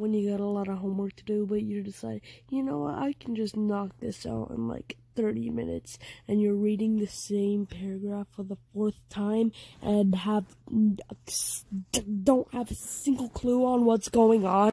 when you got a lot of homework to do, but you decide, you know what, I can just knock this out in like 30 minutes, and you're reading the same paragraph for the 4th time and don't have a single clue on what's going on.